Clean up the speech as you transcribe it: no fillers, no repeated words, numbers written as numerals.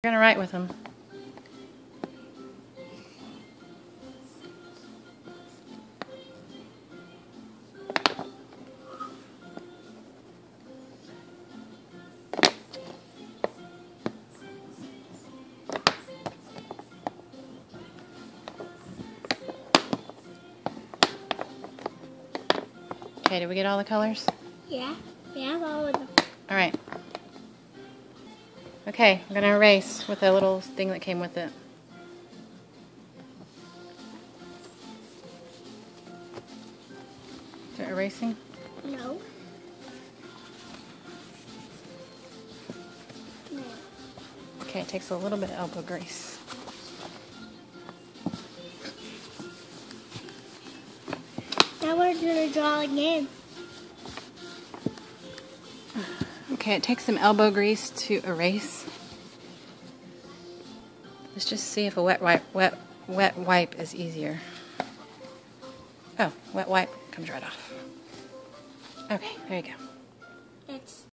You're gonna write with them. Okay, did we get all the colors? Yeah, we have all of them. Alright. Okay, I'm gonna erase with a little thing that came with it. Is it erasing? No. No. Okay, it takes a little bit of elbow grease. Now we're gonna draw again. Okay, it takes some elbow grease to erase. Let's just see if a wet wipe is easier. Oh, wet wipe comes right off. Okay, there you go. It's